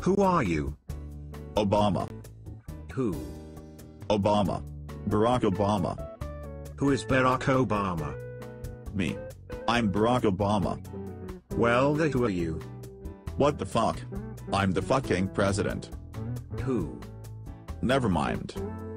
Who are you? Obama. Who? Obama. Barack Obama. Who is Barack Obama? Me. I'm Barack Obama. Well, then who are you? What the fuck? I'm the fucking president. Who? Never mind.